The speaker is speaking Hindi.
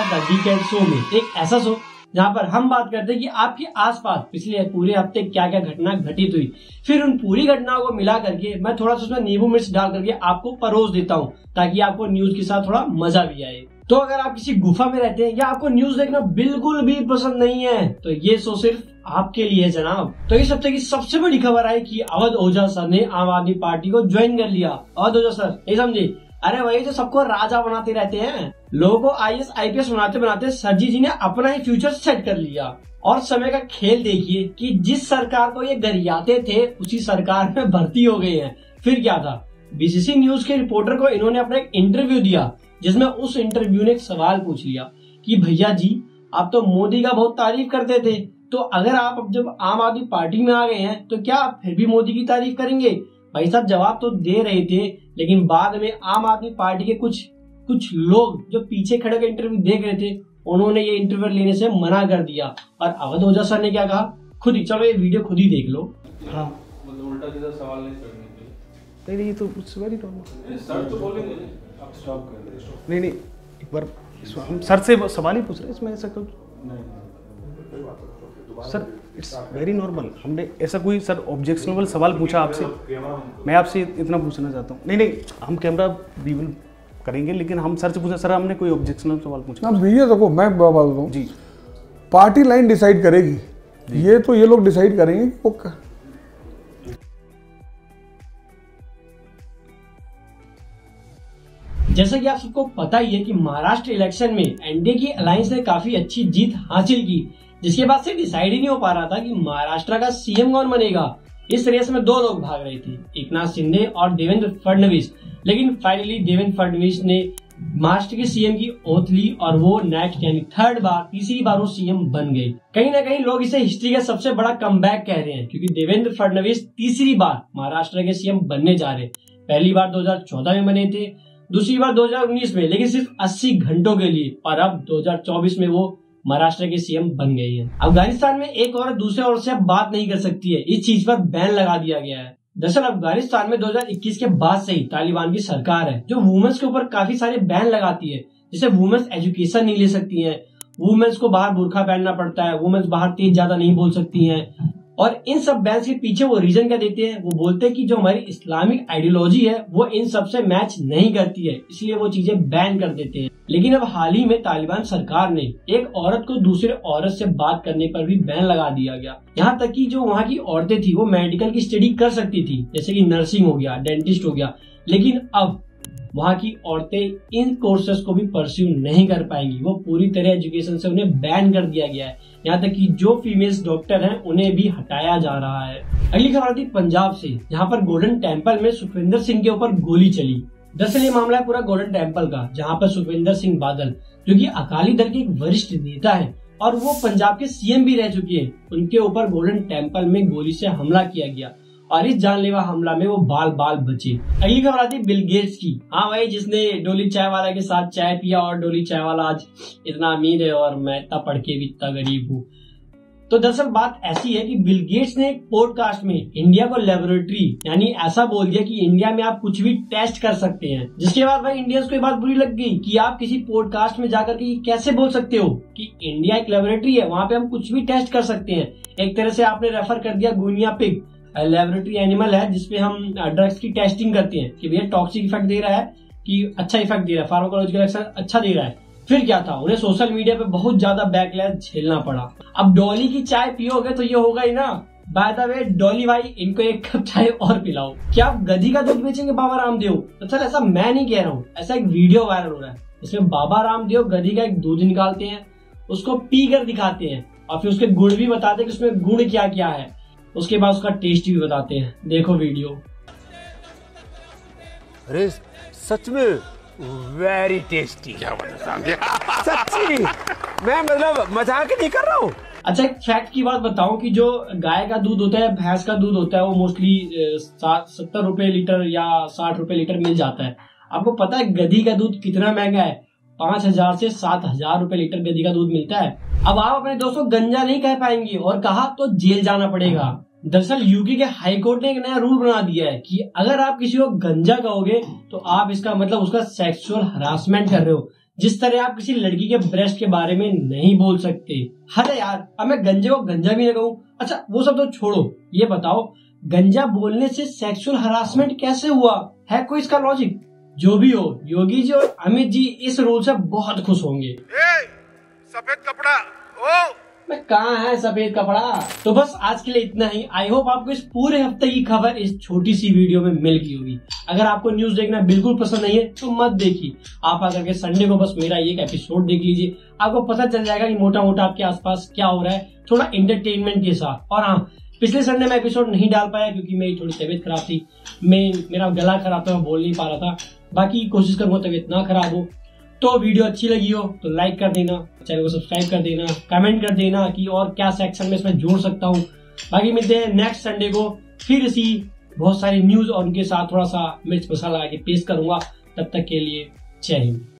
द वीकेंड शो में, एक ऐसा शो जहाँ पर हम बात करते हैं कि आपके आसपास पिछले पूरे हफ्ते क्या क्या घटना घटित हुई, फिर उन पूरी घटनाओं को मिला करके मैं थोड़ा सा उसमें नींबू मिर्च डाल करके आपको परोस देता हूँ, ताकि आपको न्यूज के साथ थोड़ा मजा भी आए। तो अगर आप किसी गुफा में रहते हैं या आपको न्यूज देखना बिल्कुल भी पसंद नहीं है, तो ये शो सिर्फ आपके लिए है जनाब। तो इस हफ्ते की सबसे बड़ी खबर आई कि अवध ओझा सर ने आम आदमी पार्टी को ज्वाइन कर लिया। अवध ओझा सर, नहीं समझे? अरे वही जो सबको राजा बनाते रहते हैं, लोगों को IAS IPS बनाते बनाते सर जी ने अपना ही फ्यूचर सेट कर लिया। और समय का खेल देखिए कि जिस सरकार को ये गरियाते थे उसी सरकार में भर्ती हो गए हैं। फिर क्या था, BCC न्यूज के रिपोर्टर को इन्होंने अपना एक इंटरव्यू दिया, जिसमें उस इंटरव्यू ने एक सवाल पूछ लिया कि भैया जी आप तो मोदी का बहुत तारीफ करते थे, तो अगर आप अब जब आम आदमी पार्टी में आ गए हैं तो क्या आप फिर भी मोदी की तारीफ करेंगे? भाई साहब जवाब तो दे रहे थे, लेकिन बाद में आम आदमी पार्टी के कुछ लोग जो पीछे खड़े होकर इंटरव्यू देख रहे थे, उन्होंने ये इंटरव्यू लेने से मना कर दिया। और अवध ओझा सर ने क्या कहा, खुद ही, चलो ये वीडियो खुद ही देख लो। हाँ, मतलब उल्टा सीधा सवाल नहीं करने के। नहीं ये तो वेरी नॉर्मल। सर तो बोलेंगे, आप स्टॉप कर दे। नहीं एक बार हम सर से सवाल ही पूछ रहे हैं, इसमें ऐसा कुछ नहीं सर, इट्स वेरी नॉर्मल। हमने ऐसा कोई सर ऑब्जेक्शनेबल सवाल पूछा आपसे, मैं आपसे इतना पूछना चाहता हूँ। नहीं हम कैमरा वी विल करेंगे, लेकिन हम सर से पूछा, सर हमने कोई ऑब्जेक्शनल सवाल पूछा ना भैया। देखो मैं बात बताऊँ जी, पार्टी लाइन डिसाइड करेगी, ये तो ये लोग डिसाइड करेंगे कि वो जैसा कि आप सबको पता ही है कि महाराष्ट्र इलेक्शन में NDA की अलायंस ने काफी अच्छी जीत हासिल की, जिसके बाद से डिसाइड ही नहीं हो पा रहा था कि महाराष्ट्र का CM कौन बनेगा। इस रेस में दो लोग भाग रहे थे, एकनाथ शिंदे और देवेंद्र फडणवीस। लेकिन फाइनली देवेंद्र फडणवीस ने महाराष्ट्र के CM की ओथ ली और वो नेक्स्ट यानी तीसरी बार वो CM बन गए। कहीं ना कहीं लोग इसे हिस्ट्री का सबसे बड़ा कमबैक कह रहे हैं, क्योंकि देवेंद्र फडणवीस तीसरी बार महाराष्ट्र के CM बनने जा रहे। पहली बार 2014 में बने थे, दूसरी बार 2019 में, लेकिन सिर्फ 80 घंटों के लिए, और अब 2024 में वो महाराष्ट्र के CM बन गई है। अफगानिस्तान में एक औरत दूसरे औरत से अब बात नहीं कर सकती है, इस चीज पर बैन लगा दिया गया है। दरअसल अफगानिस्तान में 2021 के बाद से ही तालिबान की सरकार है जो वुमेन्स के ऊपर काफी सारे बैन लगाती है, जैसे वुमेन्स एजुकेशन नहीं ले सकती हैं, वुमेन्स को बाहर बुर्का पहनना पड़ता है, वुमेन्स बाहर तेज ज्यादा नहीं बोल सकती हैं। और इन सब बैन के पीछे वो रीजन क्या देते हैं, वो बोलते हैं कि जो हमारी इस्लामिक आइडियोलॉजी है वो इन सब से मैच नहीं करती है, इसलिए वो चीजें बैन कर देते हैं। लेकिन अब हाल ही में तालिबान सरकार ने एक औरत को दूसरे औरत से बात करने पर भी बैन लगा दिया गया। यहाँ तक कि जो वहाँ की औरतें थी वो मेडिकल की स्टडी कर सकती थी, जैसे कि नर्सिंग हो गया, डेंटिस्ट हो गया, लेकिन अब वहाँ की औरतें इन कोर्सेज को भी परस्यू नहीं कर पाएंगी। वो पूरी तरह एजुकेशन से उन्हें बैन कर दिया गया है। यहाँ तक कि जो फीमेल्स डॉक्टर हैं उन्हें भी हटाया जा रहा है। अगली खबर थी पंजाब से, जहाँ पर गोल्डन टेम्पल में सुखविंदर सिंह के ऊपर गोली चली। दरअसल ये मामला है पूरा गोल्डन टेम्पल का, जहाँ पर सुखविंदर सिंह बादल, जो कि अकाली दल के एक वरिष्ठ नेता है और वो पंजाब के CM भी रह चुके हैं, उनके ऊपर गोल्डन टेम्पल में गोली से हमला किया गया और इस जानलेवा हमला में वो बाल बचे। अगली खबर आती बिल गेट्स की। हाँ भाई, जिसने डोली चाय वाला के साथ चाय पिया और डोली चाय वाला आज इतना अमीर है और मैं इतना पढ़ के भी इतना गरीब हूँ। तो दरअसल बात ऐसी है कि बिल गेट्स ने एक पॉडकास्ट में इंडिया को लेबोरेटरी यानी ऐसा बोल दिया कि इंडिया में आप कुछ भी टेस्ट कर सकते हैं, जिसके बाद भाई इंडियंस को ये बात बुरी लग गई कि आप किसी पॉडकास्ट में जाकर के कैसे बोल सकते हो कि इंडिया एक लेबोरेटरी है, वहां पे हम कुछ भी टेस्ट कर सकते हैं। एक तरह से आपने रेफर कर दिया गुनिया पिग, लेबोरेटरी एनिमल है जिसपे हम ड्रग्स की टेस्टिंग करते हैं कि भैया टॉक्सिक इफेक्ट दे रहा है कि अच्छा इफेक्ट दे रहा है, फार्माकोलॉजिकल एक्शन अच्छा दे रहा है। फिर क्या था, उन्हें सोशल मीडिया पे बहुत ज्यादा बैकलैश झेलना पड़ा। अब डॉली की चाय पियोगे तो ये होगा ही ना। बाय द वे डॉली भाई, इनको एक कप चाय और पिलाओ। क्या आप गधी का दूध बेचेंगे बाबा रामदेव? तो सर ऐसा मैं नहीं कह रहा हूँ, ऐसा एक वीडियो वायरल हो रहा है इसमें बाबा रामदेव गधी का एक दूध निकालते हैं, उसको पी कर दिखाते हैं और फिर उसके गुण भी बताते हैं कि उसमें गुण क्या क्या है, उसके बाद उसका टेस्ट भी बताते हैं। देखो वीडियो। अरे सच में वेरी टेस्टी, क्या सच्ची मैं मतलब मजाक नहीं कर रहा हूँ। अच्छा, एक फैक्ट की बात बताऊं कि जो गाय का दूध होता है, भैंस का दूध होता है, वो मोस्टली 70 रुपए लीटर या 60 रुपए लीटर मिल जाता है। आपको पता है गधी का दूध कितना महंगा है? 5000 से 7000 रुपए लीटर गधी का दूध मिलता है। अब आप अपने दोस्त को गंजा नहीं कह पाएंगे और कहा तो जेल जाना पड़ेगा। दरअसल यूपी के हाई कोर्ट ने एक नया रूल बना दिया है कि अगर आप किसी को गंजा कहोगे तो आप इसका मतलब उसका सेक्सुअल हरासमेंट कर रहे हो, जिस तरह आप किसी लड़की के ब्रेस्ट के बारे में नहीं बोल सकते। अरे यार, अब मैं गंजे को गंजा भी न कहूं। अच्छा वो सब तो छोड़ो, ये बताओ गंजा बोलने से सेक्सुअल हरासमेंट कैसे हुआ है? कोई इसका लॉजिक? जो भी हो, योगी जी और अमित जी इस रूल से बहुत खुश होंगे। सफेद कपड़ा ओ मैं कहाँ है सफेद कपड़ा। तो बस आज के लिए इतना ही। आई होप आपको इस पूरे हफ्ते की खबर इस छोटी सी वीडियो में मिल गई होगी। अगर आपको न्यूज देखना बिल्कुल पसंद नहीं है तो मत देखिए, आप आकर के संडे को बस मेरा एक एपिसोड देख लीजिए, आपको पता चल जाएगा कि मोटा मोटा आपके आसपास क्या हो रहा है, थोड़ा एंटरटेनमेंट के साथ। और हाँ, पिछले संडे में एपिसोड नहीं डाल पाया क्योंकि मेरी थोड़ी तबीयत खराब थी, मेरा गला खराब था, मैं बोल नहीं पा रहा था। बाकी कोशिश करूंगा तबीयत ना खराब हो। तो वीडियो अच्छी लगी हो तो लाइक कर देना, चैनल को सब्सक्राइब कर देना, कमेंट कर देना कि और क्या सेक्शन में इसमें जोड़ सकता हूँ। बाकी मिलते हैं नेक्स्ट संडे को, फिर इसी बहुत सारी न्यूज और उनके साथ थोड़ा सा मिर्च मसाला आके पेश करूंगा। तब तक के लिए जय हिंद।